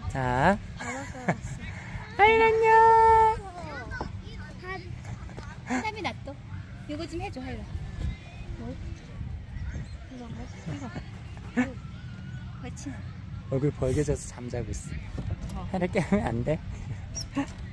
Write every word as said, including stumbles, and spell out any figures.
자, 알았어. 하율 안녕. 하남이 놔둬. 이거 좀 해줘, 하율아. 뭐? 이거 뭐? 이거. 이거. 그렇지. 얼굴 벌개져서 잠자고 있어. 어. 하율 깨우면 안 돼?